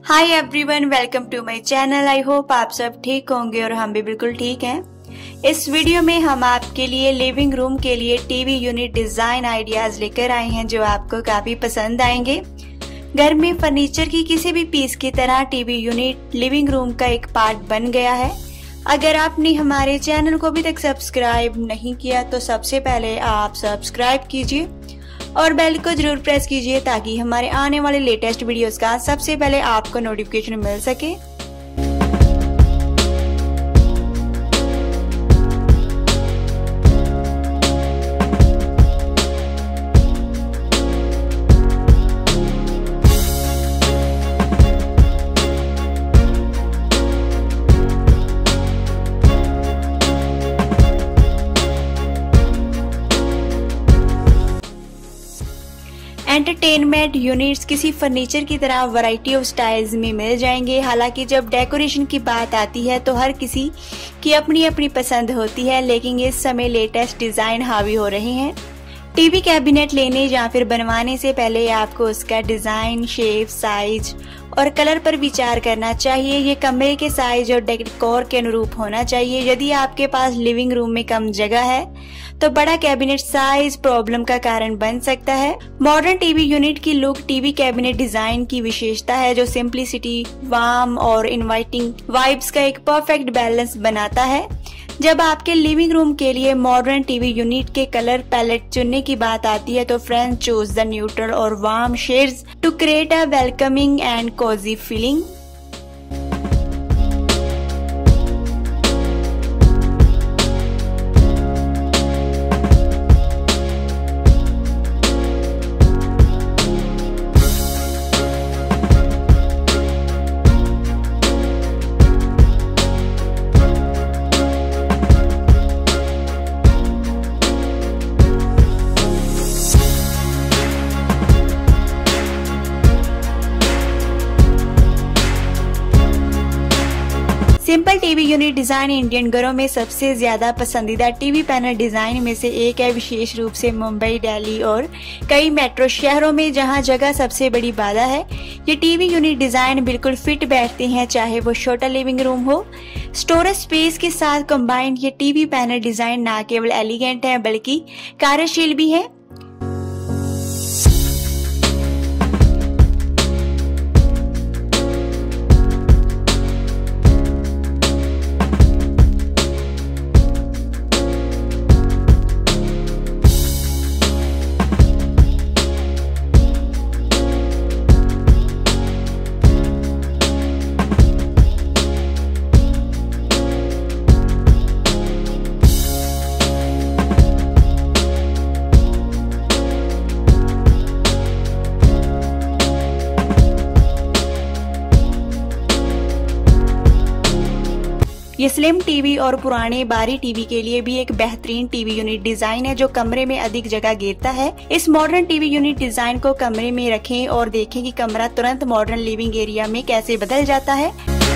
Hi everyone, welcome to my channel. I hope आप सब ठीक होंगे और हम भी बिल्कुल ठीक हैं। इस वीडियो में हम आपके लिए लिविंग रूम के लिए टीवी यूनिट डिजाइन आइडियाज लेकर आए हैं जो आपको काफी पसंद आएंगे। घर में फर्नीचर की किसी भी पीस की तरह टीवी यूनिट लिविंग रूम का एक पार्ट बन गया है। अगर आपने हमारे चैनल को अभी तक सब्सक्राइब नहीं किया तो सबसे पहले आप सब्सक्राइब कीजिए और बेल को जरूर प्रेस कीजिए ताकि हमारे आने वाले लेटेस्ट वीडियोस का सबसे पहले आपको नोटिफिकेशन मिल सके। एंटरटेनमेंट यूनिट्स किसी फर्नीचर की तरह वैरायटी ऑफ स्टाइल्स में मिल जाएंगे। हालांकि जब डेकोरेशन की बात आती है तो हर किसी की अपनी अपनी पसंद होती है, लेकिन इस समय लेटेस्ट डिजाइन हावी हो रहे हैं। टीवी कैबिनेट लेने या फिर बनवाने से पहले आपको उसका डिजाइन, शेप, साइज और कलर पर विचार करना चाहिए। ये कमरे के साइज और डेकोर के अनुरूप होना चाहिए। यदि आपके पास लिविंग रूम में कम जगह है तो बड़ा कैबिनेट साइज प्रॉब्लम का कारण बन सकता है। मॉडर्न टीवी यूनिट की लुक टीवी कैबिनेट डिजाइन की विशेषता है जो सिंप्लिसिटी, वार्म और इनवाइटिंग वाइब्स का एक परफेक्ट बैलेंस बनाता है। जब आपके लिविंग रूम के लिए मॉडर्न टीवी यूनिट के कलर पैलेट चुनने की बात आती है तो फ्रेंड्स चूज द न्यूट्रल और warm shades to create a welcoming and cosy feeling. Simple TV unit design Indian घरों में सबसे ज्यादा पसंदीदा टीवी पैनल डिजाइन में से एक है, विशेष रूप से मुंबई, दिल्ली और कई मेट्रो शहरों में जहां जगह सबसे बड़ी बाधा है। ये टीवी यूनिट डिजाइन बिल्कुल फिट बैठते हैं, चाहे वो छोटा लिविंग रूम हो। स्टोरेज स्पेस के साथ कंबाइंड ये टीवी पैनल डिजाइन न केवल एलिगेंट है बल्कि कार्यशील भी है। ये स्लिम टीवी और पुराने बारी टीवी के लिए भी एक बेहतरीन टीवी यूनिट डिजाइन है जो कमरे में अधिक जगह घेरता है। इस मॉडर्न टीवी यूनिट डिजाइन को कमरे में रखें और देखें कि कमरा तुरंत मॉडर्न लिविंग एरिया में कैसे बदल जाता है।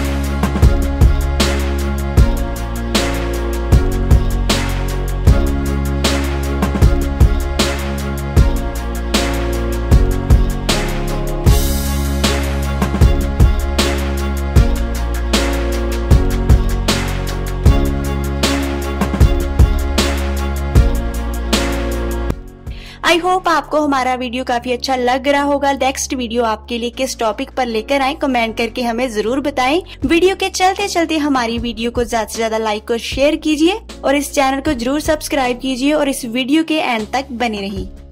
आई होप आपको हमारा वीडियो काफी अच्छा लग रहा होगा। नेक्स्ट वीडियो आपके लिए किस टॉपिक पर लेकर आए कमेंट करके हमें जरूर बताएं। वीडियो के चलते चलते हमारी वीडियो को ज्यादा से ज्यादा लाइक और शेयर कीजिए और इस चैनल को जरूर सब्सक्राइब कीजिए और इस वीडियो के एंड तक बने रहिए।